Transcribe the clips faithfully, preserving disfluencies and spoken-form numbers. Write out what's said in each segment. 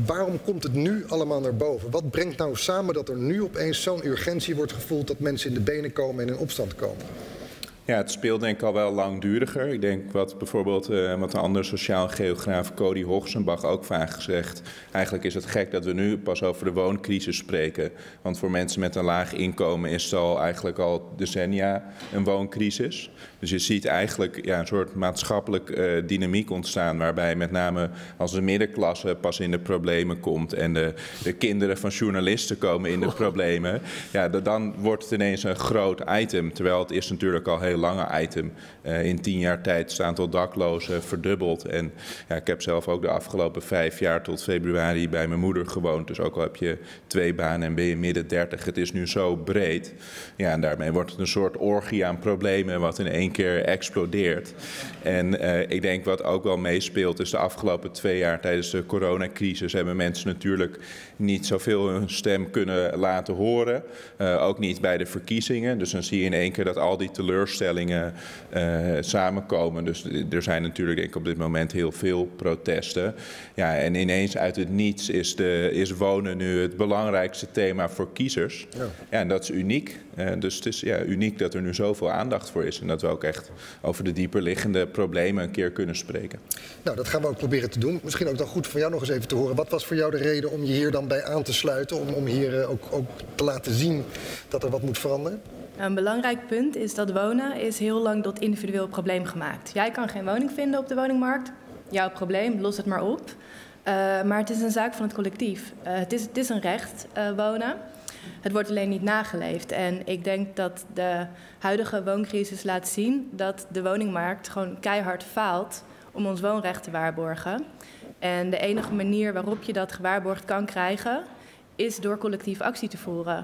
waarom komt het nu allemaal naar boven? Wat brengt nou samen dat er nu opeens zo'n urgentie wordt gevoeld dat mensen in de benen komen en in opstand komen? Ja, het speelt denk ik al wel langduriger. Ik denk wat bijvoorbeeld uh, wat een andere sociaal geograaf Cody Hoogsenbach ook vaak gezegd. Eigenlijk is het gek dat we nu pas over de wooncrisis spreken. Want voor mensen met een laag inkomen is het al eigenlijk al decennia een wooncrisis. Dus je ziet eigenlijk ja, een soort maatschappelijk uh, dynamiek ontstaan. Waarbij met name als de middenklasse pas in de problemen komt. En de, de kinderen van journalisten komen in de problemen. Ja, dan wordt het ineens een groot item. Terwijl het is natuurlijk al heel lange item. Uh, in tien jaar tijd is het aantal daklozen verdubbeld. En ja, ik heb zelf ook de afgelopen vijf jaar tot februari bij mijn moeder gewoond. Dus ook al heb je twee banen en ben je midden dertig. Het is nu zo breed. Ja, en daarmee wordt het een soort orgie aan problemen wat in één keer explodeert. En uh, ik denk wat ook wel meespeelt is de afgelopen twee jaar tijdens de coronacrisis hebben mensen natuurlijk niet zoveel hun stem kunnen laten horen. Uh, ook niet bij de verkiezingen. Dus dan zie je in één keer dat al die teleurstellingen uh, samenkomen. Dus er zijn natuurlijk denk ik op dit moment heel veel protesten. Ja, en ineens uit het niets is, de, is wonen nu het belangrijkste thema voor kiezers. Ja, ja en dat is uniek. Uh, dus het is ja, uniek dat er nu zoveel aandacht voor is. En dat we ook echt over de dieperliggende problemen een keer kunnen spreken. Nou, dat gaan we ook proberen te doen. Misschien ook dan goed voor jou nog eens even te horen. Wat was voor jou de reden om je hier dan bij aan te sluiten? Om, om hier uh, ook, ook te laten zien dat er wat moet veranderen? Een belangrijk punt is dat wonen is heel lang tot individueel probleem gemaakt. Jij kan geen woning vinden op de woningmarkt. Jouw probleem, los het maar op. Uh, maar het is een zaak van het collectief. Uh, het, is, het is een recht, uh, wonen. Het wordt alleen niet nageleefd. En ik denk dat de huidige wooncrisis laat zien dat de woningmarkt gewoon keihard faalt om ons woonrecht te waarborgen. En de enige manier waarop je dat gewaarborgd kan krijgen is door collectief actie te voeren.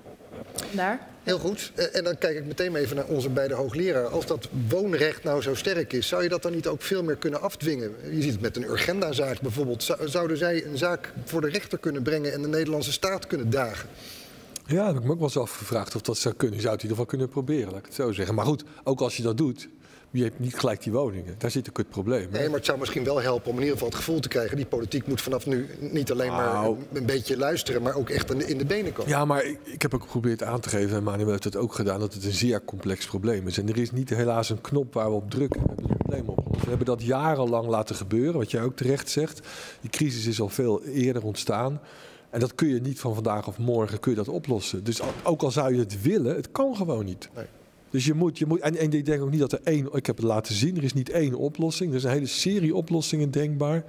Daar. Heel goed. En dan kijk ik meteen even naar onze beide hoogleraren. Als dat woonrecht nou zo sterk is, zou je dat dan niet ook veel meer kunnen afdwingen? Je ziet het met een Urgenda-zaak bijvoorbeeld. Zouden zij een zaak voor de rechter kunnen brengen en de Nederlandse staat kunnen dagen? Ja, dat heb ik me ook wel eens afgevraagd of dat zou kunnen. Je zou het in ieder geval kunnen proberen, laat ik het zo zeggen. Maar goed, ook als je dat doet, je hebt niet gelijk die woningen. Daar zit ook het probleem. Hè? Nee, maar het zou misschien wel helpen om in ieder geval het gevoel te krijgen. Die politiek moet vanaf nu niet alleen maar nou, een beetje luisteren, maar ook echt in de benen komen. Ja, maar ik, ik heb ook geprobeerd aan te geven, en Manuel heeft dat ook gedaan, dat het een zeer complex probleem is. En er is niet helaas een knop waar we op drukken. We hebben het probleem opgelost. We hebben dat jarenlang laten gebeuren, wat jij ook terecht zegt. Die crisis is al veel eerder ontstaan. En dat kun je niet van vandaag of morgen kun je dat oplossen. Dus ook al zou je het willen, het kan gewoon niet. Nee. Dus je moet, je moet en, en ik denk ook niet dat er één, ik heb het laten zien, er is niet één oplossing. Er is een hele serie oplossingen denkbaar.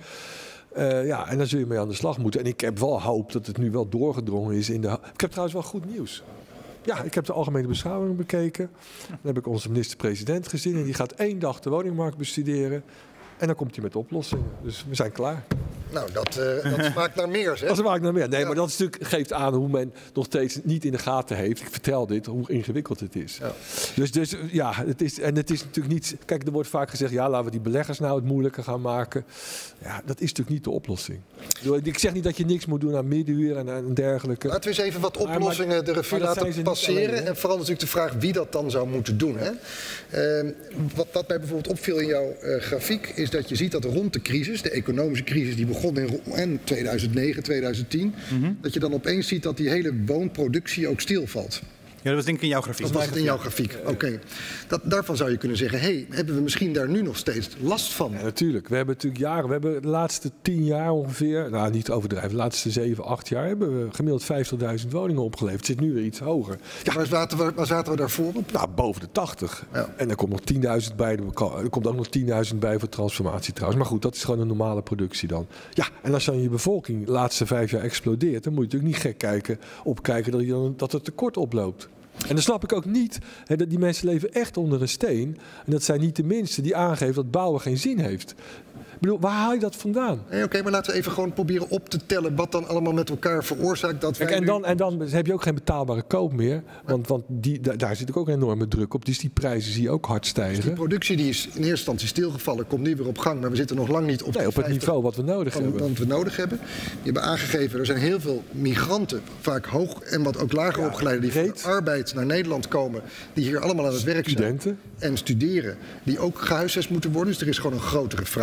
Uh, ja, en daar zul je mee aan de slag moeten. En ik heb wel hoop dat het nu wel doorgedrongen is in de... Ik heb trouwens wel goed nieuws. Ja, ik heb de algemene beschouwing bekeken. Dan heb ik onze minister-president gezien en die gaat één dag de woningmarkt bestuderen. En dan komt hij met oplossingen. Dus we zijn klaar. Nou, dat, uh, dat smaakt naar meer, zeg. Dat smaakt naar meer. Nee, ja. maar dat is natuurlijk, geeft aan hoe men nog steeds niet in de gaten heeft. Ik vertel dit, hoe ingewikkeld het is. Ja. Dus, dus ja, het is, en het is natuurlijk niet... Kijk, er wordt vaak gezegd, ja, laten we die beleggers nou het moeilijker gaan maken. Ja, dat is natuurlijk niet de oplossing. Ik zeg niet dat je niks moet doen aan middenhuur en, en dergelijke. Laten we eens even wat oplossingen maar, de revue laten passeren. Alleen, en vooral natuurlijk de vraag wie dat dan zou moeten doen. Hè? Uh, wat, wat mij bijvoorbeeld opviel in jouw uh, grafiek is dat je ziet dat rond de crisis, de economische crisis die begon in tweeduizend negen, tweeduizend tien, mm-hmm. dat je dan opeens ziet dat die hele woonproductie ook stilvalt. Ja, dat was denk ik in jouw grafiek. Dat was het in jouw grafiek, oké. Okay. Daarvan zou je kunnen zeggen, hé, hey, hebben we misschien daar nu nog steeds last van? Ja, natuurlijk. We hebben natuurlijk jaren, we hebben de laatste tien jaar ongeveer, nou niet overdrijven, de laatste zeven, acht jaar hebben we gemiddeld vijftigduizend woningen opgeleverd. Het zit nu weer iets hoger. Ja, waar, zaten we, waar zaten we daarvoor op? Nou, boven de tachtig. Ja. En er komt nog tienduizend bij, er komt ook nog tienduizend bij voor transformatie trouwens. Maar goed, dat is gewoon een normale productie dan. Ja, en als dan je bevolking de laatste vijf jaar explodeert, dan moet je natuurlijk niet gek kijken, opkijken dat, je dan, dat het tekort oploopt. En dan snap ik ook niet, hè, dat die mensen leven echt onder een steen. En dat zijn niet de minsten die aangeven dat bouwen geen zin heeft. Ik bedoel, waar haal je dat vandaan? Nee, Oké, okay, maar laten we even gewoon proberen op te tellen wat dan allemaal met elkaar veroorzaakt dat wij Kijk, en, dan, nu... en dan heb je ook geen betaalbare koop meer. Want, want die, daar zit ook een enorme druk op. Dus die prijzen zie je ook hard stijgen. Dus die productie die is in eerste instantie stilgevallen, komt nu weer op gang. Maar we zitten nog lang niet op, nee, op het niveau wat we nodig van, hebben. Wat we nodig hebben. Die hebben aangegeven, er zijn heel veel migranten, vaak hoog en wat ook lager ja, opgeleiden, die voor de arbeid naar Nederland komen. Die hier allemaal aan het werk Studenten. zijn. En studeren. Die ook gehuisvest moeten worden. Dus er is gewoon een grotere vraag ontstaan.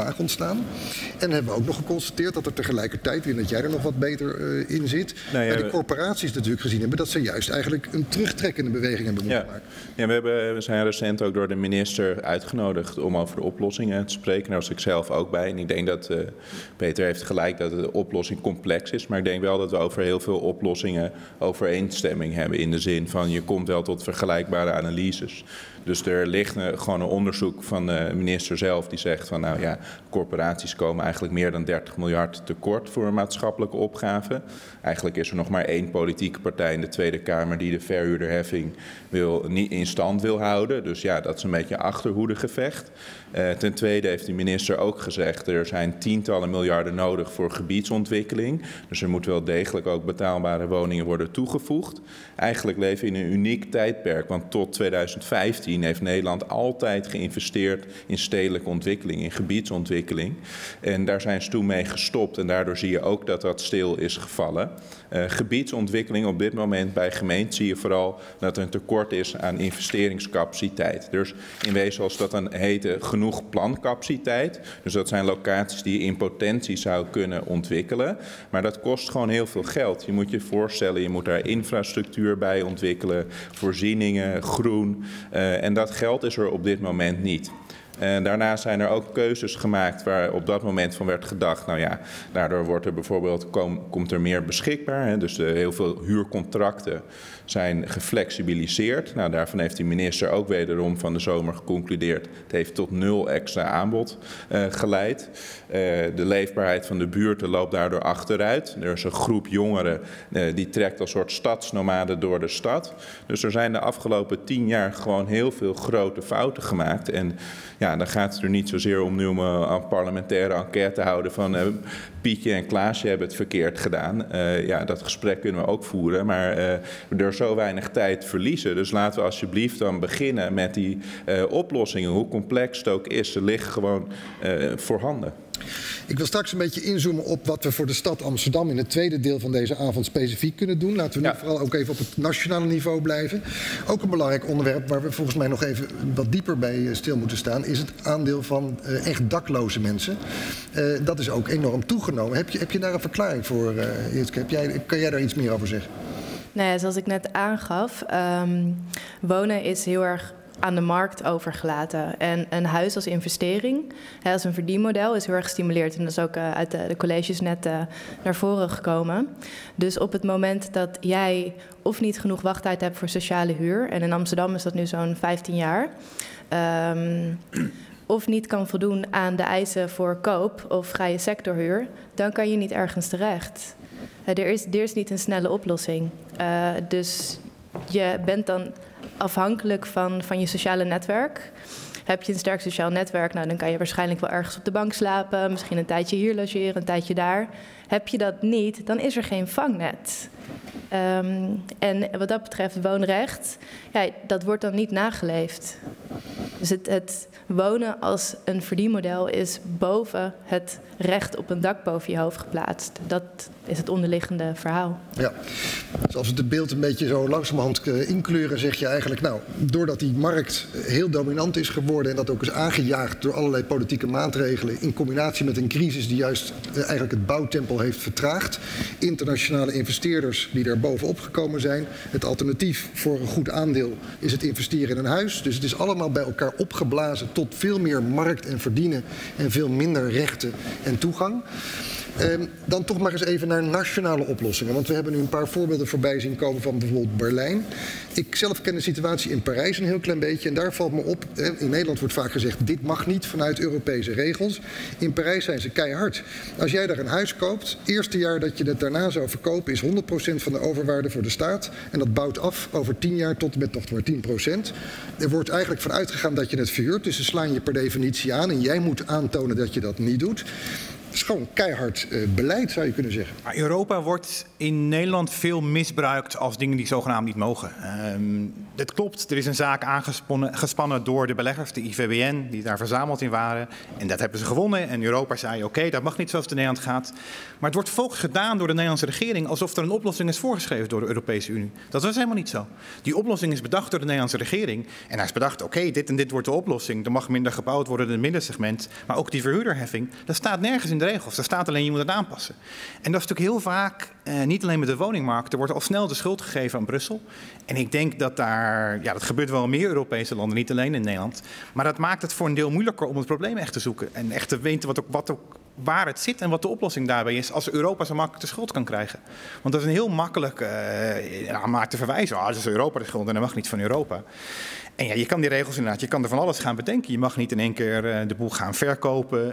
staan. En hebben we ook nog geconstateerd dat er tegelijkertijd, weer dat jij er nog wat beter uh, in zit, nou ja, bij de corporaties natuurlijk gezien hebben dat ze juist eigenlijk een terugtrekkende beweging hebben moeten ja. maken. Ja, we, hebben, we zijn recent ook door de minister uitgenodigd om over de oplossingen te spreken. Daar was ik zelf ook bij. En ik denk dat uh, Peter heeft gelijk dat de oplossing complex is. Maar ik denk wel dat we over heel veel oplossingen overeenstemming hebben. In de zin van je komt wel tot vergelijkbare analyses. Dus er ligt een, gewoon een onderzoek van de minister zelf die zegt van nou ja, corporaties komen eigenlijk meer dan dertig miljard tekort voor een maatschappelijke opgave. Eigenlijk is er nog maar één politieke partij in de Tweede Kamer die de verhuurderheffing wil, niet in stand wil houden. Dus ja, dat is een beetje een achterhoedegevecht. Uh, ten tweede heeft de minister ook gezegd er zijn tientallen miljarden nodig voor gebiedsontwikkeling. Dus er moeten wel degelijk ook betaalbare woningen worden toegevoegd. Eigenlijk leven we in een uniek tijdperk, want tot tweeduizend vijftien heeft Nederland altijd geïnvesteerd in stedelijke ontwikkeling, in gebiedsontwikkeling. En daar zijn ze toen mee gestopt en daardoor zie je ook dat dat stil is gevallen. Uh, gebiedsontwikkeling op dit moment bij gemeenten zie je vooral dat er een tekort is aan investeringscapaciteit. Dus in wezen zoals dat dan heette, genoeg plancapaciteit. Dus dat zijn locaties die je in potentie zou kunnen ontwikkelen. Maar dat kost gewoon heel veel geld. Je moet je voorstellen, je moet daar infrastructuur bij ontwikkelen, voorzieningen, groen. Uh, en dat geld is er op dit moment niet. En daarnaast zijn er ook keuzes gemaakt waar op dat moment van werd gedacht, nou ja, daardoor wordt er bijvoorbeeld, kom, komt er meer beschikbaar. Hè, dus de, heel veel huurcontracten zijn geflexibiliseerd. Nou, daarvan heeft de minister ook wederom van de zomer geconcludeerd. Het heeft tot nul extra aanbod uh, geleid. Uh, de leefbaarheid van de buurten loopt daardoor achteruit. Er is een groep jongeren uh, die trekt als soort stadsnomaden door de stad. Dus er zijn de afgelopen tien jaar gewoon heel veel grote fouten gemaakt. En ja, dan gaat het er niet zozeer om nu om een parlementaire enquête te houden van uh, Pietje en Klaasje hebben het verkeerd gedaan. Uh, ja, dat gesprek kunnen we ook voeren, maar uh, er zo weinig tijd verliezen. Dus laten we alsjeblieft dan beginnen met die uh, oplossingen, hoe complex het ook is. Ze liggen gewoon uh, voorhanden. Ik wil straks een beetje inzoomen op wat we voor de stad Amsterdam in het tweede deel van deze avond specifiek kunnen doen. Laten we nu ja. vooral ook even op het nationale niveau blijven. Ook een belangrijk onderwerp waar we volgens mij nog even wat dieper bij stil moeten staan, is het aandeel van uh, echt dakloze mensen. Uh, dat is ook enorm toegenomen. Heb je, heb je daar een verklaring voor, uh, Jitske? Heb jij, kan jij daar iets meer over zeggen? Nou ja, zoals ik net aangaf, um, wonen is heel erg aan de markt overgelaten. En een huis als investering, hè, als een verdienmodel, is heel erg gestimuleerd. En dat is ook uh, uit de, de colleges net uh, naar voren gekomen. Dus op het moment dat jij of niet genoeg wachttijd hebt voor sociale huur, en in Amsterdam is dat nu zo'n vijftien jaar, um, of niet kan voldoen aan de eisen voor koop of vrije sectorhuur, dan kan je niet ergens terecht. Uh, er, is, er is niet een snelle oplossing. Uh, dus je bent dan afhankelijk van, van je sociale netwerk. Heb je een sterk sociaal netwerk, nou, dan kan je waarschijnlijk wel ergens op de bank slapen, misschien een tijdje hier logeren, een tijdje daar. Heb je dat niet, dan is er geen vangnet. Um, en wat dat betreft woonrecht, ja, dat wordt dan niet nageleefd. Dus het, het wonen als een verdienmodel is boven het recht op een dak boven je hoofd geplaatst. Dat is het onderliggende verhaal. Ja, dus als we het beeld een beetje zo langzamerhand inkleuren, zeg je eigenlijk, nou, doordat die markt heel dominant is geworden en dat ook is aangejaagd door allerlei politieke maatregelen in combinatie met een crisis die juist eigenlijk het bouwtempo heeft vertraagd, internationale investeerders die daar bovenop gekomen zijn. Het alternatief voor een goed aandeel is het investeren in een huis. Dus het is allemaal bij elkaar opgeblazen tot veel meer markt en verdienen en veel minder rechten en toegang. Um, dan toch maar eens even naar nationale oplossingen. Want we hebben nu een paar voorbeelden voorbij zien komen van bijvoorbeeld Berlijn. Ik zelf ken de situatie in Parijs een heel klein beetje. En daar valt me op, in Nederland wordt vaak gezegd, dit mag niet vanuit Europese regels. In Parijs zijn ze keihard. Als jij daar een huis koopt, het eerste jaar dat je het daarna zou verkopen is honderd procent van de overwaarde voor de staat. En dat bouwt af over tien jaar tot met nog maar tien procent. Er wordt eigenlijk van uitgegaan dat je het verhuurt. Dus ze slaan je per definitie aan en jij moet aantonen dat je dat niet doet. Het is gewoon keihard uh, beleid, zou je kunnen zeggen. Europa wordt in Nederland veel misbruikt als dingen die zogenaamd niet mogen. Um, dit klopt. Er is een zaak aangespannen door de beleggers, de I V B N, die daar verzameld in waren. En dat hebben ze gewonnen. En Europa zei, oké, okay, dat mag niet zoals het in Nederland gaat. Maar het wordt vervolgens gedaan door de Nederlandse regering alsof er een oplossing is voorgeschreven door de Europese Unie. Dat was helemaal niet zo. Die oplossing is bedacht door de Nederlandse regering. En hij is bedacht, oké, okay, dit en dit wordt de oplossing. Er mag minder gebouwd worden in het middensegment. Maar ook die verhuurderheffing, dat staat nergens in de regels. Daar staat alleen, je moet het aanpassen. En dat is natuurlijk heel vaak, eh, niet alleen met de woningmarkt, er wordt al snel de schuld gegeven aan Brussel. En ik denk dat daar, ja, dat gebeurt wel in meer Europese landen, niet alleen in Nederland. Maar dat maakt het voor een deel moeilijker om het probleem echt te zoeken. En echt te weten wat ook, wat ook, waar het zit en wat de oplossing daarbij is als Europa zo makkelijk de schuld kan krijgen. Want dat is een heel makkelijk uh, ja, maar te verwijzen. Oh, dat is Europa de schuld en dat mag niet van Europa. En ja, je kan die regels inderdaad, je kan er van alles gaan bedenken. Je mag niet in één keer uh, de boel gaan verkopen.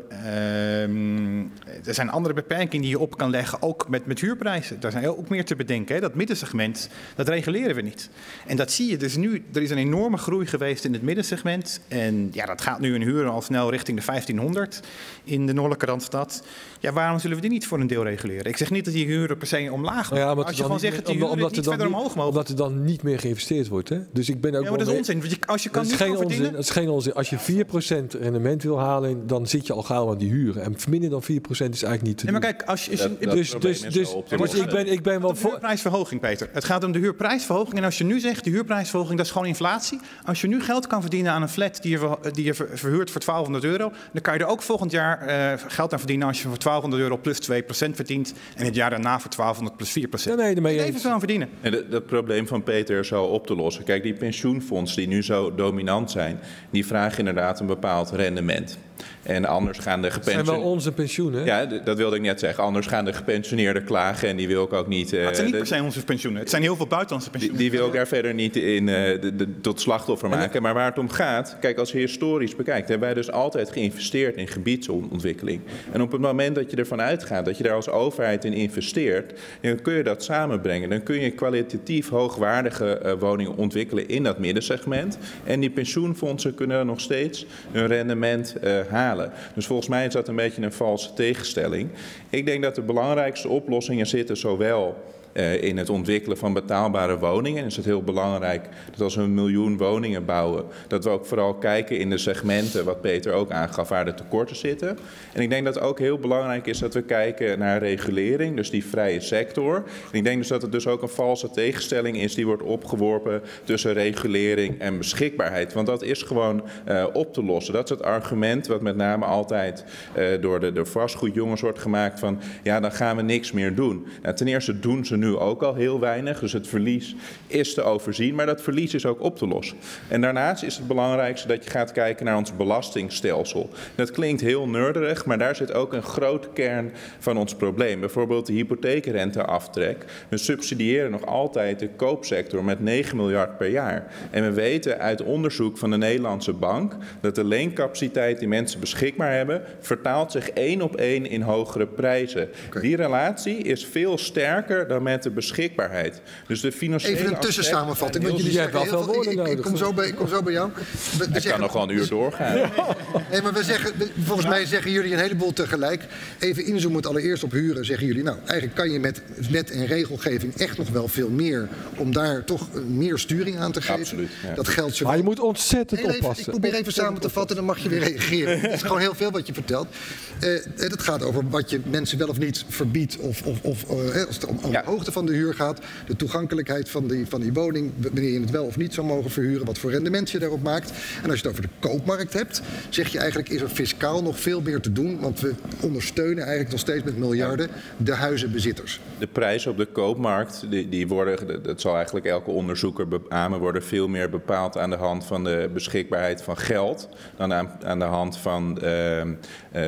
Uh, er zijn andere beperkingen die je op kan leggen, ook met, met huurprijzen. Daar zijn ook meer te bedenken. Hè. Dat middensegment, dat reguleren we niet. En dat zie je dus nu. Er is een enorme groei geweest in het middensegment. En ja, dat gaat nu in huren al snel richting de vijftienhonderd in de noordelijke Randstad. Ja, waarom zullen we die niet voor een deel reguleren? Ik zeg niet dat die huren per se omlaag gaan. Ja, als je gewoon zegt dat die huren niet verder omhoog mogen. Omdat er dan niet meer geïnvesteerd wordt. Hè? Dus ik ben ook ja, maar dat is mee... onzin. Want je, als je kan dat niet is geen verdienen... onzin. Dat is geen onzin. Als je vier procent rendement wil halen, dan zit je al gauw aan die huren. En minder dan vier procent is eigenlijk niet te nee, doen. maar kijk, als je... Als je dat, dat dus dus, dus, dus ik, ben, ik ben wel voor... de huurprijsverhoging, Peter. Het gaat om de huurprijsverhoging. En als je nu zegt, de huurprijsverhoging, dat is gewoon inflatie. Als je nu geld kan verdienen aan een flat die je, die je verhuurt voor twaalfhonderd euro, dan kan je er ook volgend jaar uh, geld aan verdienen als je voor twaalfhonderd euro plus twee procent verdient. En het jaar daarna voor twaalfhonderd plus vier procent. Ja, nee, daarmee even zo aan verdienen. En dat, dat probleem van Peter zo op te lossen. Kijk, die pensioenfondsen die nu zo dominant zijn, die vragen inderdaad een bepaald rendement. En anders gaan de gepensioneerden... Dat zijn wel onze pensioenen. Ja, dat wilde ik net zeggen. Anders gaan de gepensioneerden klagen en die wil ik ook niet... Uh, het zijn niet per se onze pensioenen. Het zijn heel veel buitenlandse pensioenen. Die, die wil ik daar verder niet in uh, de, de, tot slachtoffer maken. Maar waar het om gaat... Kijk, als je historisch bekijkt... hebben wij dus altijd geïnvesteerd in gebiedsontwikkeling. En op het moment dat je ervan uitgaat... dat je daar als overheid in investeert... dan kun je dat samenbrengen. Dan kun je kwalitatief hoogwaardige uh, woningen ontwikkelen in dat middensegment. En die pensioenfondsen kunnen dan nog steeds hun rendement uh, halen. Dus volgens mij is dat een beetje een valse tegenstelling. Ik denk dat de belangrijkste oplossingen zitten zowel uh, in het ontwikkelen van betaalbare woningen. En is het heel belangrijk dat als we een miljoen woningen bouwen, dat we ook vooral kijken in de segmenten, wat Peter ook aangaf, waar de tekorten zitten. En ik denk dat het ook heel belangrijk is dat we kijken naar regulering, dus die vrije sector. En ik denk dus dat het dus ook een valse tegenstelling is die wordt opgeworpen tussen regulering en beschikbaarheid. Want dat is gewoon uh, op te lossen. Dat is het argument wat met name altijd uh, door de, de vastgoedjongens wordt gemaakt van ja, dan gaan we niks meer doen. Nou, ten eerste doen ze nu ook al heel weinig, dus het verlies is te overzien, maar dat verlies is ook op te lossen. En daarnaast is het belangrijkste dat je gaat kijken naar ons belastingstelsel. Dat klinkt heel nerderig, maar daar zit ook een grote kern van ons probleem. Bijvoorbeeld de hypotheekrenteaftrek. We subsidiëren nog altijd de koopsector met negen miljard per jaar. En we weten uit onderzoek van de Nederlandse Bank dat de leencapaciteit die mensen beschikbaar hebben, vertaalt zich één op één in hogere prijzen. Okay. Die relatie is veel sterker dan met de beschikbaarheid. Dus de financiële even een tussensamenvatting, want jullie zeggen heel veel woorden nodig. Ik kom zo bij, ik kom zo bij jou. We, we ik kan nog wel een uur doorgaan. Ja. Nee, maar we zeggen, volgens mij zeggen jullie een heleboel tegelijk. Even inzoomend allereerst op huren zeggen jullie, nou, eigenlijk kan je met wet en regelgeving echt nog wel veel meer om daar toch meer sturing aan te geven. Absoluut, ja. Dat geldt zowel. Maar je moet ontzettend even, oppassen. Ik probeer even samen te vatten, dan mag je weer reageren. Het is gewoon heel veel wat je vertelt. Uh, het gaat over wat je mensen wel of niet verbiedt of, of, of uh, als het om, om ja. de hoogte van de huur gaat, de toegankelijkheid van die, van die woning, wanneer je het wel of niet zou mogen verhuren, wat voor rendement je daarop maakt. En als je het over de koopmarkt hebt, zeg je eigenlijk is er fiscaal nog veel meer te doen, want we ondersteunen eigenlijk nog steeds met miljarden de huizenbezitters. De prijzen op de koopmarkt, die, die worden, dat zal eigenlijk elke onderzoeker beamen, worden veel meer bepaald aan de hand van de beschikbaarheid van geld dan aan, aan de hand van uh, uh,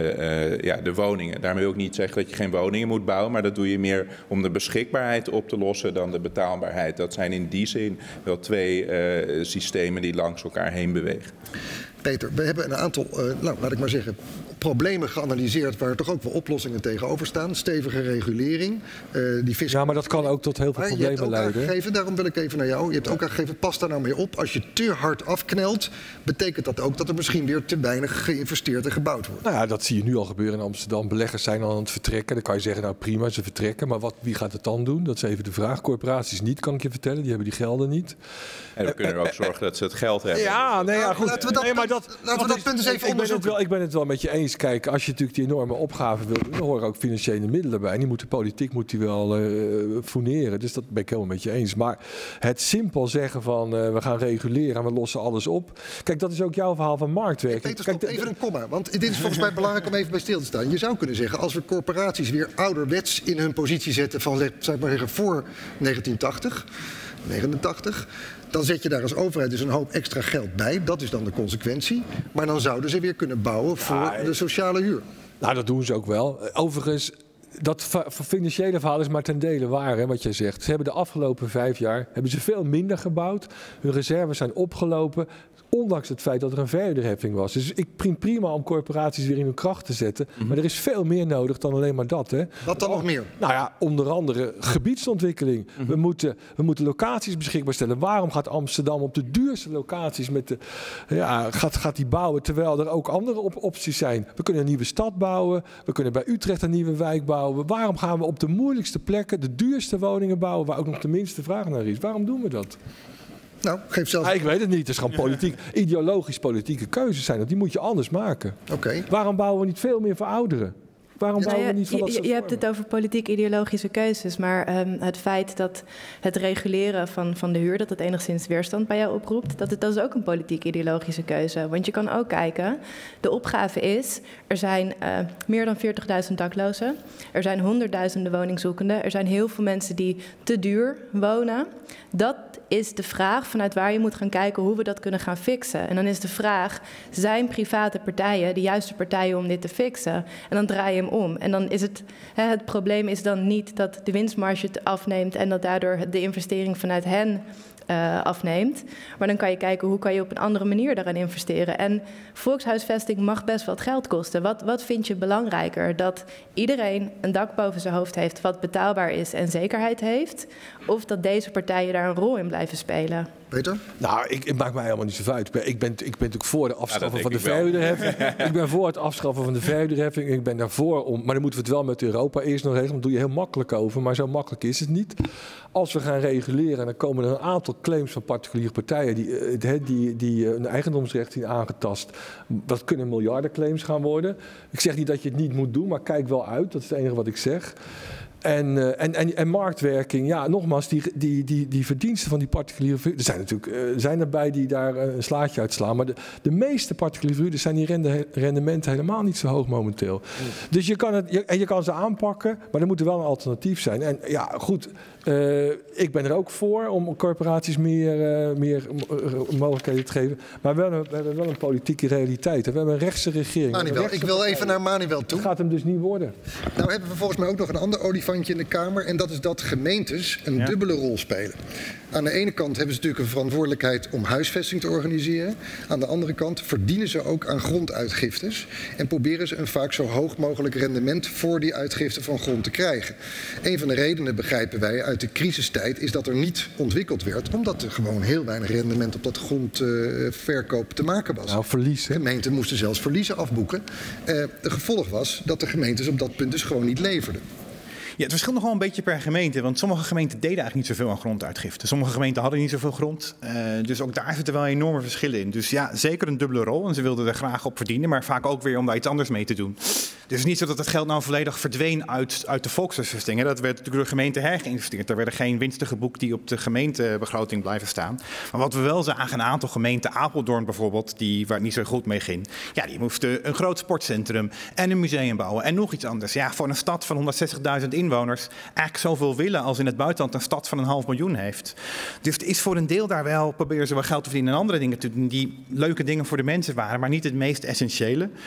uh, ja, de woningen. Daarmee wil ik niet zeggen dat je geen woningen moet bouwen, maar dat doe je meer om de beschikbaarheid op te lossen dan de betaalbaarheid. Dat zijn in die zin wel twee uh, systemen die langs elkaar heen bewegen. Peter, we hebben een aantal, uh, nou, laat ik maar zeggen, problemen geanalyseerd waar toch ook wel oplossingen tegenover staan. Stevige regulering. Uh, die fiscale... Ja, maar dat kan ook tot heel veel maar problemen je hebt ook leiden. Aangegeven, daarom wil ik even naar jou. Je hebt ook aangegeven, pas daar nou mee op. Als je te hard afknelt, betekent dat ook dat er misschien weer te weinig geïnvesteerd en gebouwd wordt. Nou ja, dat zie je nu al gebeuren in Amsterdam. Beleggers zijn al aan het vertrekken. Dan kan je zeggen, nou prima, ze vertrekken. Maar wat, wie gaat het dan doen? Dat is even de vraag. Corporaties niet, kan ik je vertellen. Die hebben die gelden niet. En we kunnen er ook zorgen dat ze het geld hebben. Ja, nee, ja, goed. Laten we dat, nee, maar dat, laten we dat, dat is, punt eens even ik ben, het onderzoeken. wel, ik ben het wel met je eens. Kijk, als je natuurlijk die enorme opgave wil doen, dan horen ook financiële middelen bij. En die moet de politiek moet die wel uh, fourneren. Dus dat ben ik helemaal met je eens. Maar het simpel zeggen van uh, we gaan reguleren en we lossen alles op. Kijk, dat is ook jouw verhaal van marktwerking. Peter, stop, Kijk, even een komma. Want dit is volgens mij belangrijk om even bij stil te staan. Je zou kunnen zeggen, als we corporaties weer ouderwets in hun positie zetten van, zeg ik maar zeggen, voor negentien tachtig, negenentachtig... dan zet je daar als overheid dus een hoop extra geld bij. Dat is dan de consequentie. Maar dan zouden ze weer kunnen bouwen voor ja, de sociale huur. Nou, dat doen ze ook wel. Overigens, dat financiële verhaal is maar ten dele waar, hè, wat jij zegt. Ze hebben de afgelopen vijf jaar hebben ze veel minder gebouwd. Hun reserves zijn opgelopen. Ondanks het feit dat er een verhuurderheffing was. Dus ik vind prima om corporaties weer in hun kracht te zetten. Mm-hmm. Maar er is veel meer nodig dan alleen maar dat. Hè. Wat dan nog meer? Nou ja, onder andere gebiedsontwikkeling. Mm-hmm. We moeten, we moeten locaties beschikbaar stellen. Waarom gaat Amsterdam op de duurste locaties met de, ja, gaat, gaat die bouwen terwijl er ook andere op opties zijn? We kunnen een nieuwe stad bouwen. We kunnen bij Utrecht een nieuwe wijk bouwen. Waarom gaan we op de moeilijkste plekken de duurste woningen bouwen waar ook nog de minste vraag naar is? Waarom doen we dat? Nou, geef zelf... Ah, ik weet het niet. Het is gewoon politiek, ideologisch politieke keuzes zijn. Die moet je anders maken. Okay. Waarom bouwen we niet veel meer voor ouderen? Waarom nou bouwen ja, we niet voor dat je, soort je hebt het over politiek-ideologische keuzes. Maar um, het feit dat het reguleren van, van de huur, dat het enigszins weerstand bij jou oproept, dat, het, dat is ook een politiek-ideologische keuze. Want je kan ook kijken, de opgave is, er zijn uh, meer dan veertigduizend daklozen. Er zijn honderdduizenden woningzoekenden. Er zijn heel veel mensen die te duur wonen. Dat is de vraag vanuit waar je moet gaan kijken hoe we dat kunnen gaan fixen. En dan is de vraag, zijn private partijen de juiste partijen om dit te fixen? En dan draai je hem om. En dan is het, hè, het probleem is dan niet dat de winstmarge het afneemt en dat daardoor de investering vanuit hen uh, afneemt. Maar dan kan je kijken hoe kan je op een andere manier daaraan investeren. En volkshuisvesting mag best wat geld kosten. Wat, wat vind je belangrijker? Dat iedereen een dak boven zijn hoofd heeft wat betaalbaar is en zekerheid heeft? Of dat deze partijen daar een rol in blijven spelen? Peter? Nou, ik, het maakt mij helemaal niet zo uit. Ik ben, ik ben, ik ben natuurlijk voor de afschaffen ja, van de verhuurderheffing. Ik ben voor het afschaffen van de verhuurderheffing. Ik ben daarvoor om, maar dan moeten we het wel met Europa eerst nog regelen. Dat doe je heel makkelijk over, maar zo makkelijk is het niet. Als we gaan reguleren, dan komen er een aantal claims van particuliere partijen die, die, die, die hun eigendomsrecht zien aangetast. Dat kunnen miljardenclaims gaan worden. Ik zeg niet dat je het niet moet doen, maar kijk wel uit. Dat is het enige wat ik zeg. En, uh, en, en, en marktwerking, ja, nogmaals, die, die, die, die verdiensten van die particuliere verhuurders, er zijn natuurlijk uh, zijn erbij die daar uh, een slaatje uitslaan, maar de, de meeste particuliere verhuurders zijn die rende, rendementen helemaal niet zo hoog momenteel. Mm. Dus je kan, het, je, en je kan ze aanpakken, maar er moet er wel een alternatief zijn. En ja, goed, uh, ik ben er ook voor om corporaties meer, uh, meer uh, mogelijkheden te geven, maar we hebben, we hebben wel een politieke realiteit. We hebben een rechtse regering. Manuel, rechtse ik wil even naar Manuel toe. Dat gaat hem dus niet worden. Nou hebben we volgens mij ook nog een ander olifantje in de Kamer. En dat is dat gemeentes een ja. dubbele rol spelen. Aan de ene kant hebben ze natuurlijk een verantwoordelijkheid om huisvesting te organiseren. Aan de andere kant verdienen ze ook aan gronduitgiftes. En proberen ze een vaak zo hoog mogelijk rendement voor die uitgifte van grond te krijgen. Een van de redenen, begrijpen wij, uit de crisistijd is dat er niet ontwikkeld werd. Omdat er gewoon heel weinig rendement op dat grondverkoop uh, te maken was. Nou, verlies, hè? Gemeenten moesten zelfs verliezen afboeken. Uh, de gevolg was dat de gemeentes op dat punt dus gewoon niet leverden. Ja, het verschilt nog wel een beetje per gemeente. Want sommige gemeenten deden eigenlijk niet zoveel aan gronduitgifte. Sommige gemeenten hadden niet zoveel grond. Uh, dus ook daar zitten wel enorme verschillen in. Dus ja, zeker een dubbele rol. En ze wilden er graag op verdienen. Maar vaak ook weer om daar iets anders mee te doen. Dus het is niet zo dat het geld nou volledig verdween uit, uit de volkshuisvesting. Dat werd natuurlijk door de gemeente hergeïnvesteerd. Er werden geen winsten geboekt die op de gemeentebegroting blijven staan. Maar wat we wel zagen, een aantal gemeenten, Apeldoorn bijvoorbeeld, die, waar het niet zo goed mee ging. Ja, die moesten een groot sportcentrum en een museum bouwen en nog iets anders. Ja, voor een stad van honderdzestigduizend inwoners eigenlijk zoveel willen als in het buitenland een stad van een half miljoen heeft. Dus het is voor een deel daar wel, proberen ze wel geld te verdienen en andere dingen te doen die leuke dingen voor de mensen waren, maar niet het meest essentiële.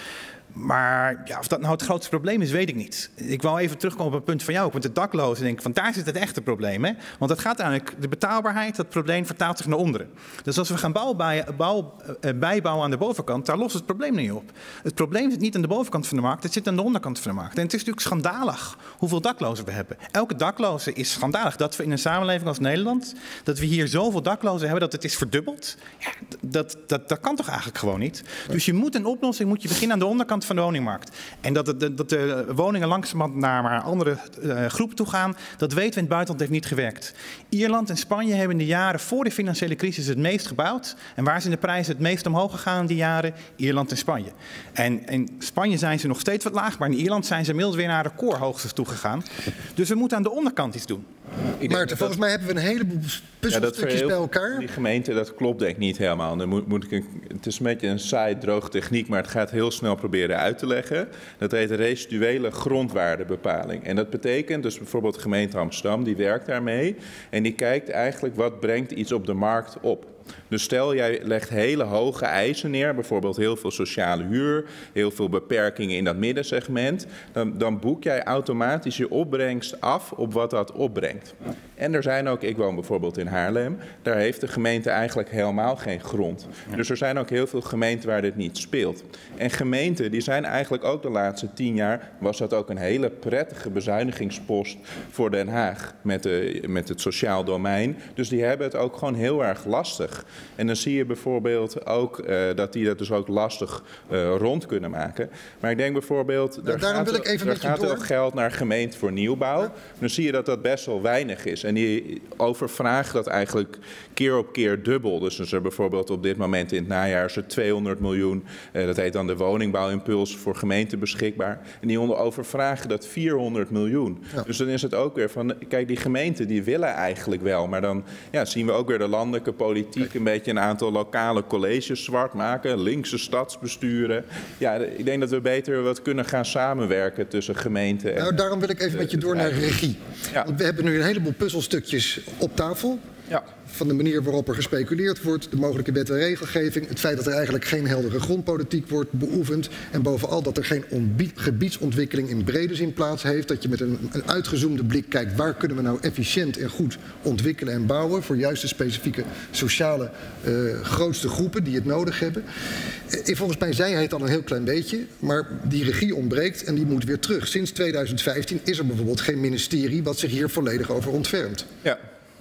Maar ja, of dat nou het grootste probleem is, weet ik niet. Ik wil even terugkomen op een punt van jou ook. Want de daklozen, denk ik, van daar zit het echte probleem. Hè? Want het gaat eigenlijk, de betaalbaarheid, dat probleem vertaalt zich naar onderen. Dus als we gaan bouw bij, bouw, uh, bijbouwen aan de bovenkant, daar lost het probleem niet op. Het probleem zit niet aan de bovenkant van de markt, het zit aan de onderkant van de markt. En het is natuurlijk schandalig hoeveel daklozen we hebben. Elke dakloze is schandalig. Dat we in een samenleving als Nederland, dat we hier zoveel daklozen hebben, dat het is verdubbeld. Ja, dat, dat, dat kan toch eigenlijk gewoon niet? Dus je moet een oplossing, moet je beginnen aan de onderkant van de woningmarkt. En dat de, dat de woningen langzamerhand naar maar andere uh, groepen toe gaan, dat weten we in het buitenland heeft niet gewerkt. Ierland en Spanje hebben in de jaren voor de financiële crisis het meest gebouwd. En waar zijn de prijzen het meest omhoog gegaan in die jaren? Ierland en Spanje. En in Spanje zijn ze nog steeds wat laag, maar in Ierland zijn ze inmiddels weer naar recordhoogtes toe gegaan. Dus we moeten aan de onderkant iets doen. Maarten, volgens mij hebben we een heleboel puzzelstukjes ja, bij elkaar. Die gemeente, dat klopt denk ik niet helemaal. Dan moet, moet ik een, het is een beetje een saai, droge techniek, maar het gaat heel snel proberen uit te leggen. Dat heet residuele grondwaardebepaling. En dat betekent dus bijvoorbeeld de gemeente Amsterdam, die werkt daarmee. En die kijkt eigenlijk wat brengt iets op de markt op. Dus stel jij legt hele hoge eisen neer, bijvoorbeeld heel veel sociale huur, heel veel beperkingen in dat middensegment, dan, dan boek jij automatisch je opbrengst af op wat dat opbrengt. En er zijn ook, ik woon bijvoorbeeld in Haarlem, daar heeft de gemeente eigenlijk helemaal geen grond. Dus er zijn ook heel veel gemeenten waar dit niet speelt. En gemeenten, die zijn eigenlijk ook de laatste tien jaar, was dat ook een hele prettige bezuinigingspost voor Den Haag met, de, met het sociaal domein. Dus die hebben het ook gewoon heel erg lastig. En dan zie je bijvoorbeeld ook uh, dat die dat dus ook lastig uh, rond kunnen maken. Maar ik denk bijvoorbeeld, nou, er daarom gaat, wil ik even er met je gaat door. ook geld naar gemeente voor nieuwbouw. Ja. Dan zie je dat dat best wel weinig is. En die overvragen dat eigenlijk keer op keer dubbel. Dus er is er bijvoorbeeld op dit moment in het najaar is er tweehonderd miljoen. Uh, dat heet dan de woningbouwimpuls voor gemeenten beschikbaar. En die overvragen dat vierhonderd miljoen. Ja. Dus dan is het ook weer van, kijk, die gemeenten die willen eigenlijk wel. Maar dan ja, zien we ook weer de landelijke politiek een beetje een aantal lokale colleges zwart maken, linkse stadsbesturen. Ja, ik denk dat we beter wat kunnen gaan samenwerken tussen gemeenten en... Nou, daarom wil ik even met je door naar regie. Ja. Want we hebben nu een heleboel puzzelstukjes op tafel. Ja. Van de manier waarop er gespeculeerd wordt, de mogelijke wet en regelgeving, het feit dat er eigenlijk geen heldere grondpolitiek wordt beoefend en bovenal dat er geen gebiedsontwikkeling in brede zin plaats heeft, dat je met een, een uitgezoomde blik kijkt waar kunnen we nou efficiënt en goed ontwikkelen en bouwen voor juist de specifieke sociale uh, grootste groepen die het nodig hebben. Uh, volgens mij zei hij het al een heel klein beetje, maar die regie ontbreekt en die moet weer terug. Sinds tweeduizend vijftien is er bijvoorbeeld geen ministerie wat zich hier volledig over ontfermt. Ja.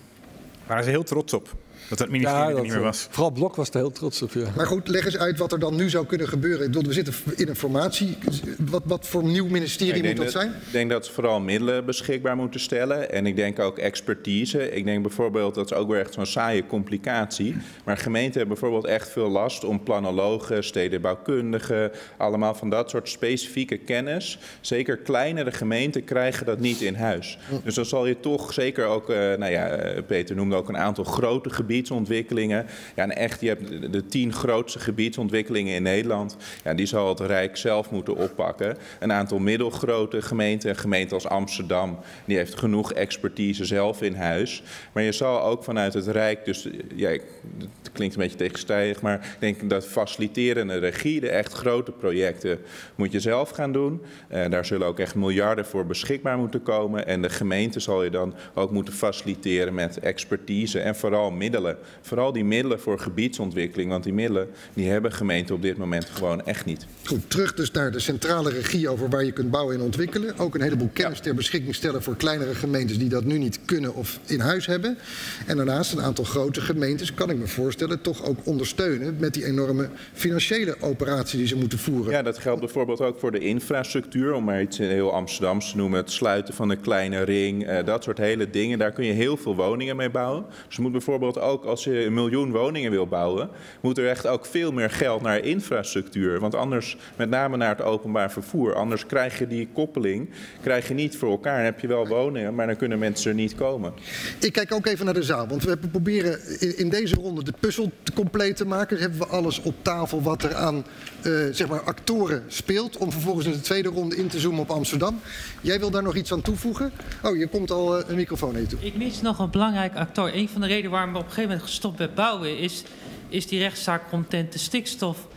Daar zijn ze heel trots op. Dat het ministerie ja, dat, er niet meer was. Vooral Blok was er heel trots op, ja. Maar goed, leg eens uit wat er dan nu zou kunnen gebeuren. Ik bedoel, we zitten in een formatie. Wat, wat voor nieuw ministerie ja, moet dat, dat zijn? Ik denk dat ze vooral middelen beschikbaar moeten stellen. En ik denk ook expertise. Ik denk bijvoorbeeld, dat is ook weer echt zo'n saaie complicatie. Maar gemeenten hebben bijvoorbeeld echt veel last om planologen, stedenbouwkundigen, allemaal van dat soort specifieke kennis. Zeker kleinere gemeenten krijgen dat niet in huis. Dus dan zal je toch zeker ook, uh, nou ja, Peter noemde ook een aantal grote gebieden. Gebiedsontwikkelingen. Ja, en echt, je hebt de tien grootste gebiedsontwikkelingen in Nederland. Ja, die zal het Rijk zelf moeten oppakken. Een aantal middelgrote gemeenten, een gemeente als Amsterdam, die heeft genoeg expertise zelf in huis. Maar je zal ook vanuit het Rijk, dus ja, het klinkt een beetje tegenstrijdig, maar ik denk dat faciliterende regie, de echt grote projecten, moet je zelf gaan doen. Uh, daar zullen ook echt miljarden voor beschikbaar moeten komen. En de gemeente zal je dan ook moeten faciliteren met expertise en vooral middelen. Vooral die middelen voor gebiedsontwikkeling, want die middelen die hebben gemeenten op dit moment gewoon echt niet. Goed, terug dus naar de centrale regie over waar je kunt bouwen en ontwikkelen. Ook een heleboel kennis ja. ter beschikking stellen voor kleinere gemeentes die dat nu niet kunnen of in huis hebben. En daarnaast een aantal grote gemeentes, kan ik me voorstellen, toch ook ondersteunen met die enorme financiële operatie die ze moeten voeren. Ja, dat geldt bijvoorbeeld ook voor de infrastructuur, om maar iets heel Amsterdams te noemen, het sluiten van de kleine ring, uh, dat soort hele dingen. Daar kun je heel veel woningen mee bouwen. Dus je moet bijvoorbeeld ook als je een miljoen woningen wil bouwen, moet er echt ook veel meer geld naar infrastructuur. Want anders, met name naar het openbaar vervoer, anders krijg je die koppeling, krijg je niet voor elkaar. Dan heb je wel woningen, maar dan kunnen mensen er niet komen. Ik kijk ook even naar de zaal, want we proberen in, in deze ronde de puzzel compleet te maken. Dus hebben we alles op tafel wat er aan uh, zeg maar actoren speelt, om vervolgens in de tweede ronde in te zoomen op Amsterdam. Jij wil daar nog iets aan toevoegen? Oh, je komt al uh, een microfoon naar je toe. Ik mis nog een belangrijk actor. Een van de redenen waarom we op een gegeven moment gestopt met bouwen is, is die rechtszaak omtrent de stikstof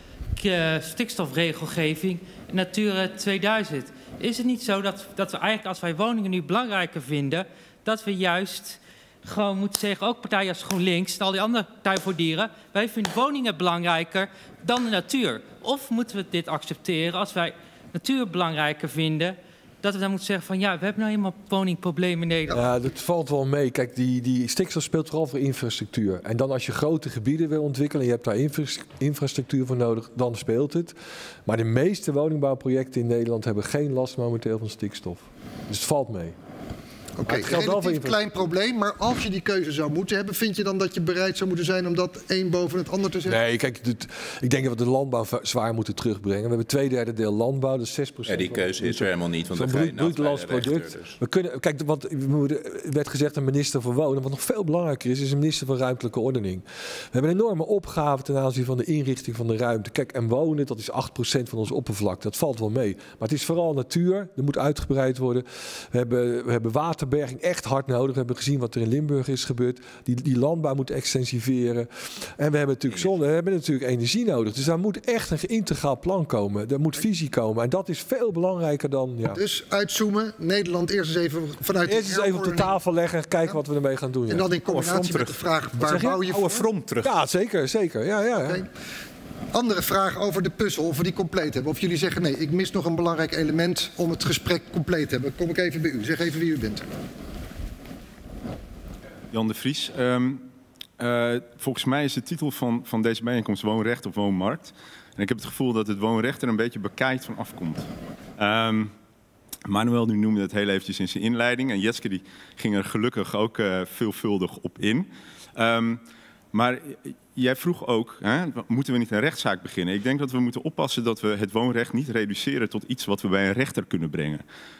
uh, stikstofregelgeving Natura tweeduizend. Is het niet zo dat, dat we eigenlijk als wij woningen nu belangrijker vinden, dat we juist gewoon moeten zeggen, ook partijen als GroenLinks en al die andere partijen voor dieren, wij vinden woningen belangrijker dan de natuur. Of moeten we dit accepteren als wij natuur belangrijker vinden, dat we dan moeten zeggen van ja, we hebben nou eenmaal woningproblemen in Nederland. Ja, dat valt wel mee. Kijk, die, die stikstof speelt vooral voor infrastructuur. En dan als je grote gebieden wil ontwikkelen en je hebt daar infra infrastructuur voor nodig, dan speelt het. Maar de meeste woningbouwprojecten in Nederland hebben geen last momenteel van stikstof. Dus het valt mee. Oké, okay, een relatief klein probleem, maar als je die keuze zou moeten hebben, vind je dan dat je bereid zou moeten zijn om dat één boven het ander te zetten? Nee, kijk, dit, ik denk dat we de landbouw zwaar moeten terugbrengen. We hebben twee derde deel landbouw, dus zes procent. Ja, die keuze is er helemaal niet, want dan ga je buitenlands product. Dus. We kunnen, kijk, wat werd gezegd een minister voor Wonen. Wat nog veel belangrijker is, is een minister van Ruimtelijke Ordening. We hebben een enorme opgave ten aanzien van de inrichting van de ruimte. Kijk, en wonen, dat is acht procent van ons oppervlakte. Dat valt wel mee. Maar het is vooral natuur, er moet uitgebreid worden. We hebben, we hebben waterberging echt hard nodig. We hebben gezien wat er in Limburg is gebeurd. Die, die landbouw moet extensiveren. En we hebben natuurlijk zonne, we hebben natuurlijk energie nodig. Dus daar moet echt een integraal plan komen. Er moet visie komen. En dat is veel belangrijker dan... Ja. Dus uitzoomen. Nederland eerst eens even vanuit... Eerst eens even op de tafel leggen en kijken ja. wat we ermee gaan doen. Ja. En dan in combinatie met de vraag, waar bouw je voor? Front terug. Ja, zeker. zeker. Ja, ja, ja. Okay. Andere vraag over de puzzel, of we die compleet hebben. Of jullie zeggen, nee, ik mis nog een belangrijk element om het gesprek compleet te hebben. Kom ik even bij u. Zeg even wie u bent. Jan de Vries. Um, uh, volgens mij is de titel van, van deze bijeenkomst woonrecht of woonmarkt. En ik heb het gevoel dat het woonrecht er een beetje bekaaid van afkomt. Um, Manuel nu noemde het heel eventjes in zijn inleiding. En Jetske die ging er gelukkig ook uh, veelvuldig op in. Um, maar jij vroeg ook, hè, moeten we niet een rechtszaak beginnen? Ik denk dat we moeten oppassen dat we het woonrecht niet reduceren tot iets wat we bij een rechter kunnen brengen.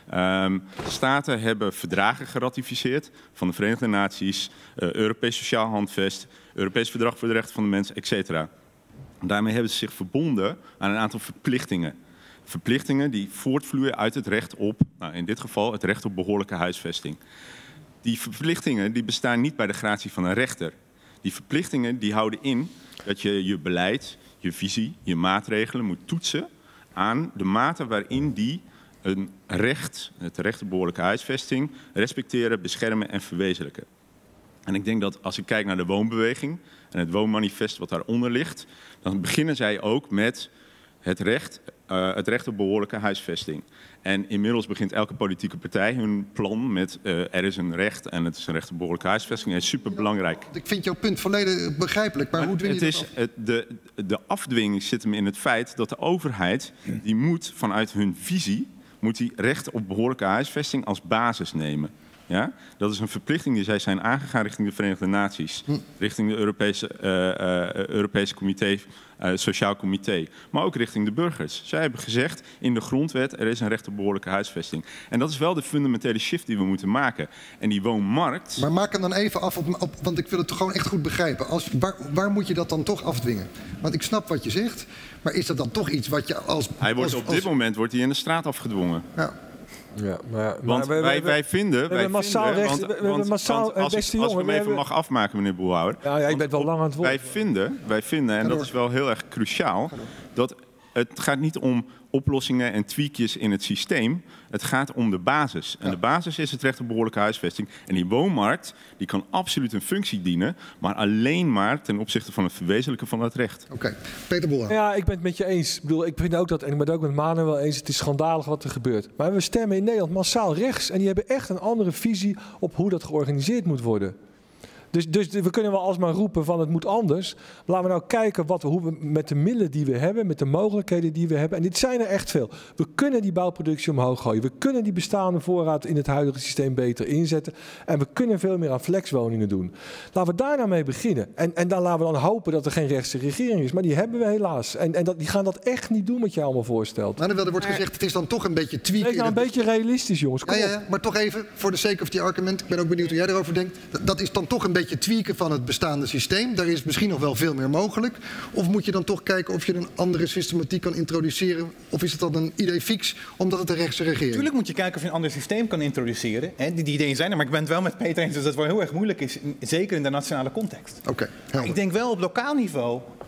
Um, staten hebben verdragen geratificeerd van de Verenigde Naties, uh, Europees Sociaal Handvest, Europees Verdrag voor de Rechten van de Mens, et cetera. Daarmee hebben ze zich verbonden aan een aantal verplichtingen. Verplichtingen die voortvloeien uit het recht op, nou in dit geval het recht op behoorlijke huisvesting. Die verplichtingen die bestaan niet bij de gratie van een rechter. Die verplichtingen die houden in dat je je beleid, je visie, je maatregelen moet toetsen aan de mate waarin die een recht, het recht op behoorlijke huisvesting, respecteren, beschermen en verwezenlijken. En ik denk dat als ik kijk naar de woonbeweging en het woonmanifest wat daaronder ligt, dan beginnen zij ook met het recht, uh, het recht op behoorlijke huisvesting. En inmiddels begint elke politieke partij hun plan met uh, er is een recht en het is een recht op behoorlijke huisvesting. Dat is superbelangrijk. Ik vind jouw punt volledig begrijpelijk, maar, maar hoe dwing je het dat is, af? De, de afdwinging zit hem in het feit dat de overheid, die moet vanuit hun visie, moet die recht op behoorlijke huisvesting als basis nemen. Ja? Dat is een verplichting die zij zijn aangegaan richting de Verenigde Naties, hm. richting de Europese, uh, uh, Europese comité, uh, Sociaal Comité, maar ook richting de burgers. Zij hebben gezegd in de grondwet er is een recht op behoorlijke huisvesting. En dat is wel de fundamentele shift die we moeten maken. En die woonmarkt... Maar maak hem dan even af, op, op, want ik wil het toch gewoon echt goed begrijpen. Als, waar, waar moet je dat dan toch afdwingen? Want ik snap wat je zegt, maar is dat dan toch iets wat je als... Hij wordt als, op dit als... moment wordt hij in de straat afgedwongen. Ja. Ja, maar, want maar we, wij, we, wij vinden... We hebben massaal rechts... Want, we hebben massaal, want als, beste ik, als jongen, ik hem even hebben... mag afmaken, meneer Boelhouwer. Ja, ja, ik ben wel lang aan het woord. Wij vinden, wij vinden, en dat is wel heel erg cruciaal, dat het gaat niet om oplossingen en tweakjes in het systeem. Het gaat om de basis. En ja. de basis is het recht op behoorlijke huisvesting. En die woonmarkt die kan absoluut een functie dienen, maar alleen maar ten opzichte van het verwezenlijken van dat recht. Oké, okay. Peter Boelhouwer. Ja, ik ben het met je eens. Ik bedoel, ik vind ook dat, en ik ben het ook met Manuel eens, het is schandalig wat er gebeurt. Maar we stemmen in Nederland massaal rechts en die hebben echt een andere visie op hoe dat georganiseerd moet worden. Dus, dus we kunnen wel alsmaar roepen van het moet anders. Laten we nou kijken wat we, hoe we met de middelen die we hebben, met de mogelijkheden die we hebben. En dit zijn er echt veel. We kunnen die bouwproductie omhoog gooien. We kunnen die bestaande voorraad in het huidige systeem beter inzetten. En we kunnen veel meer aan flexwoningen doen. Laten we daar nou mee beginnen. En, en dan laten we dan hopen dat er geen rechtse regering is. Maar die hebben we helaas. En, en dat, die gaan dat echt niet doen wat je allemaal voorstelt. Maar er wordt gezegd, het is dan toch een beetje tweaken. Het is nou een beetje realistisch, jongens. Ja, ja, ja, maar toch even, voor de sake of the argument. Ik ben ook benieuwd hoe jij erover denkt. Dat is dan toch een beetje tweaken van het bestaande systeem. Daar is misschien nog wel veel meer mogelijk. Of moet je dan toch kijken of je een andere systematiek kan introduceren? Of is het dan een idee fix omdat het een rechtse regering is? Tuurlijk moet je kijken of je een ander systeem kan introduceren. Hè? Die, die ideeën zijn er, maar ik ben het wel met Peter eens dat het wel heel erg moeilijk is. Zeker in de nationale context. Oké. Okay, ik denk wel op lokaal niveau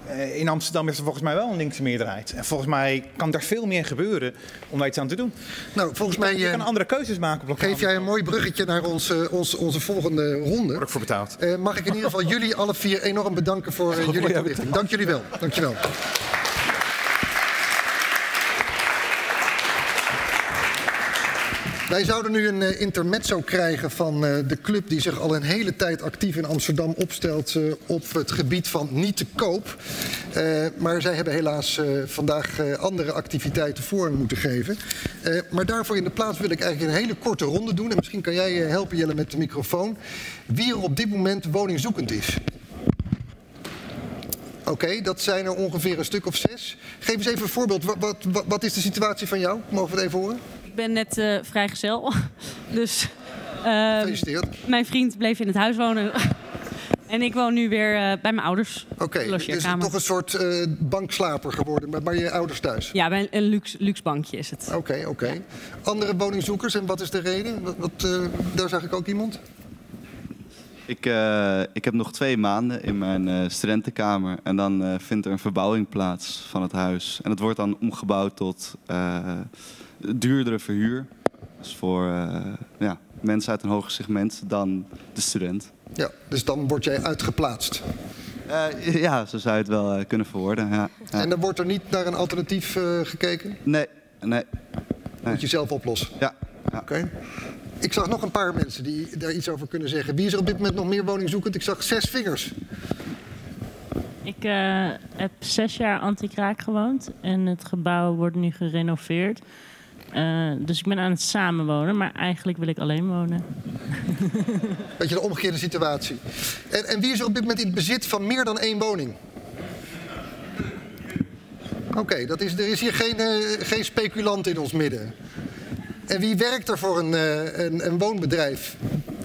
in Amsterdam is er volgens mij wel een linkse meerderheid. En volgens mij kan er veel meer gebeuren om daar iets aan te doen. Nou, volgens mij... Je kan andere keuzes maken. Op geef jij een mooi bruggetje naar onze, onze, onze volgende ronde. Word ik voor betaald. Uh, mag ik in ieder geval jullie alle vier enorm bedanken voor uh, jullie toelichting. Dank jullie wel. Dank je wel. Wij zouden nu een uh, intermezzo krijgen van uh, de club die zich al een hele tijd actief in Amsterdam opstelt uh, op het gebied van niet te koop. Uh, maar zij hebben helaas uh, vandaag uh, andere activiteiten voor moeten geven. Uh, maar daarvoor in de plaats wil ik eigenlijk een hele korte ronde doen. En misschien kan jij uh, helpen, Jelle, met de microfoon. Wie er op dit moment woningzoekend is. Oké, okay, dat zijn er ongeveer een stuk of zes. Geef eens even een voorbeeld. Wat, wat, wat is de situatie van jou? Mogen we het even horen? Ik ben net uh, vrijgezel. Dus uh, Gefeliciteerd. Mijn vriend bleef in het huis wonen. En ik woon nu weer uh, bij mijn ouders. Oké, okay, het is toch een soort uh, bankslaper geworden, maar bij je ouders thuis? Ja, bij een luxe, luxe bankje is het. Oké, okay, oké. Okay. Ja. Andere woningzoekers, en wat is de reden? Wat, wat, uh, daar zag ik ook iemand. Ik, uh, ik heb nog twee maanden in mijn uh, studentenkamer en dan uh, vindt er een verbouwing plaats van het huis. En het wordt dan omgebouwd tot uh, duurdere verhuur. Dus voor uh, ja, mensen uit een hoger segment dan de student. Ja, dus dan word jij uitgeplaatst? Uh, ja, zo zou je het wel uh, kunnen verwoorden. Ja, ja. En dan wordt er niet naar een alternatief uh, gekeken? Nee, nee. nee. Moet je zelf oplossen? Ja. ja. Oké. Okay. Ik zag nog een paar mensen die daar iets over kunnen zeggen. Wie is er op dit moment nog meer woningzoekend? Ik zag zes vingers. Ik uh, heb zes jaar anti-kraak gewoond en het gebouw wordt nu gerenoveerd. Uh, dus ik ben aan het samenwonen, maar eigenlijk wil ik alleen wonen. Beetje de omgekeerde situatie. En, en wie is er op dit moment in het bezit van meer dan één woning? Oké, okay, dat is, er is hier geen, uh, geen speculant in ons midden. En wie werkt er voor een, uh, een, een woonbedrijf?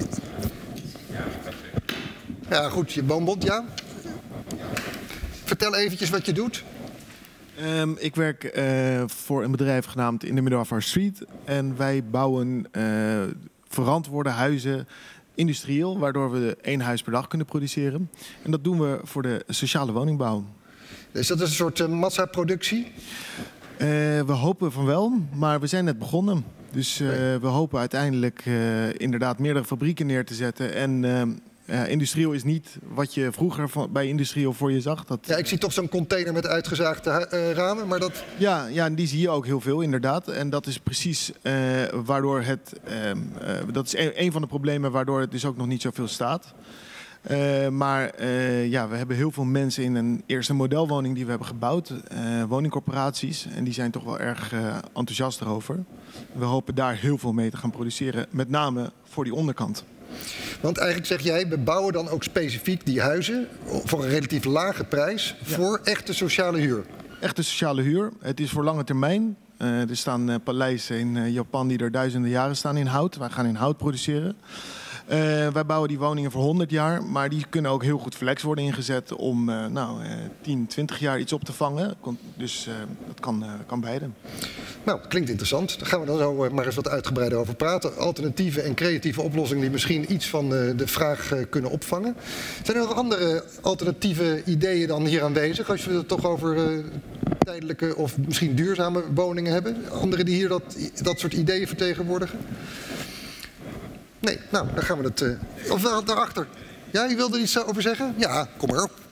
Ja, goed, je woonbond, ja. Vertel eventjes wat je doet. Um, ik werk uh, voor een bedrijf genaamd In the Middle of Our Street. En wij bouwen uh, verantwoorde huizen industrieel, waardoor we één huis per dag kunnen produceren. En dat doen we voor de sociale woningbouw. Is dat een soort uh, massaproductie? Uh, we hopen van wel, maar we zijn net begonnen. Dus uh, we hopen uiteindelijk uh, inderdaad meerdere fabrieken neer te zetten. En uh, uh, industrieel is niet wat je vroeger van, bij industrieel voor je zag. Dat... Ja, ik zie toch zo'n container met uitgezaagde uh, ramen, maar dat... Ja, ja, die zie je ook heel veel inderdaad. En dat is precies uh, waardoor het... Uh, uh, dat is een, een van de problemen waardoor het dus ook nog niet zoveel staat. Uh, maar uh, ja, we hebben heel veel mensen in een eerste modelwoning die we hebben gebouwd. Uh, woningcorporaties. En die zijn toch wel erg uh, enthousiast erover. We hopen daar heel veel mee te gaan produceren. Met name voor die onderkant. Want eigenlijk zeg jij, we bouwen dan ook specifiek die huizen voor een relatief lage prijs. Ja. Voor echte sociale huur. Echte sociale huur. Het is voor lange termijn. Uh, er staan uh, paleizen in uh, Japan die er duizenden jaren staan in hout. Wij gaan in hout produceren. Uh, wij bouwen die woningen voor honderd jaar, maar die kunnen ook heel goed flex worden ingezet om uh, nou, uh, tien, twintig jaar iets op te vangen. Dus uh, dat kan, uh, kan beide. Nou, dat klinkt interessant. Daar gaan we dan zo maar eens wat uitgebreider over praten. Alternatieve en creatieve oplossingen die misschien iets van uh, de vraag uh, kunnen opvangen. Zijn er nog andere alternatieve ideeën dan hier aanwezig, als we het toch over uh, tijdelijke of misschien duurzame woningen hebben? Anderen die hier dat, dat soort ideeën vertegenwoordigen? Nee, nou, dan gaan we het... Uh, of uh, daarachter. Ja, je wilde er iets over zeggen? Ja, kom maar op.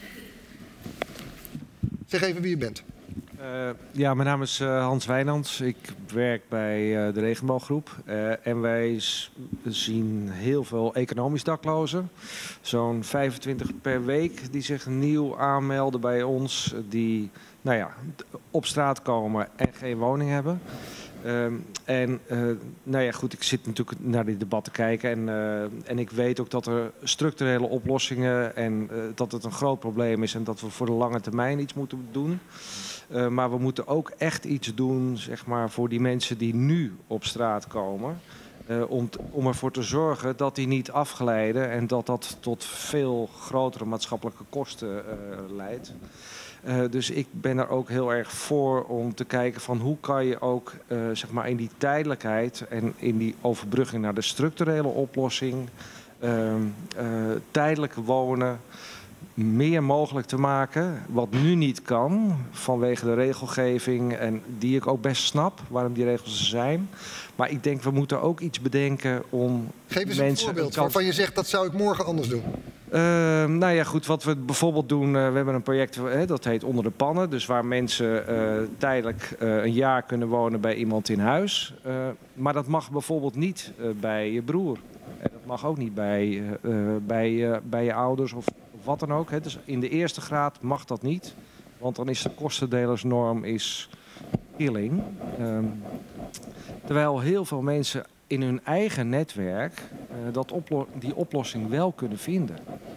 Zeg even wie je bent. Uh, ja, mijn naam is uh, Hans Wijnands. Ik werk bij uh, de Regenbooggroep. Uh, en wij zien heel veel economisch daklozen. Zo'n vijfentwintig per week die zich nieuw aanmelden bij ons. Die nou ja, op straat komen en geen woning hebben. Um, en uh, nou ja, goed, ik zit natuurlijk naar die debatten te kijken en, uh, en ik weet ook dat er structurele oplossingen en uh, dat het een groot probleem is en dat we voor de lange termijn iets moeten doen. Uh, maar we moeten ook echt iets doen, zeg maar, voor die mensen die nu op straat komen. Uh, om, om ervoor te zorgen dat die niet afglijden en dat dat tot veel grotere maatschappelijke kosten uh, leidt. Uh, dus ik ben er ook heel erg voor om te kijken van hoe kan je ook uh, zeg maar in die tijdelijkheid en in die overbrugging naar de structurele oplossing uh, uh, tijdelijk wonen meer mogelijk te maken, wat nu niet kan, vanwege de regelgeving en die ik ook best snap, waarom die regels er zijn. Maar ik denk, we moeten ook iets bedenken om Geef eens mensen een voorbeeld waarvan je zegt, dat zou ik morgen anders doen. Uh, nou ja, goed, wat we bijvoorbeeld doen, uh, we hebben een project, uh, dat heet Onder de Pannen. Dus waar mensen uh, tijdelijk uh, een jaar kunnen wonen bij iemand in huis. Uh, maar dat mag bijvoorbeeld niet uh, bij je broer. En dat mag ook niet bij, uh, uh, bij, uh, bij je ouders of wat dan ook. Hè. Dus in de eerste graad mag dat niet. Want dan is de kostendelersnorm is killing. Um, terwijl heel veel mensen in hun eigen netwerk uh, dat oplo- die oplossing wel kunnen vinden.